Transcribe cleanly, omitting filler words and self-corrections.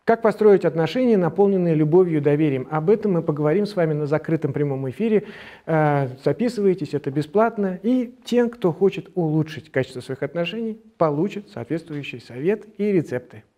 Как построить отношения, наполненные любовью и доверием? Об этом мы поговорим с вами на закрытом прямом эфире. Записывайтесь, это бесплатно. И тем, кто хочет улучшить качество своих отношений, получит соответствующий совет и рецепты.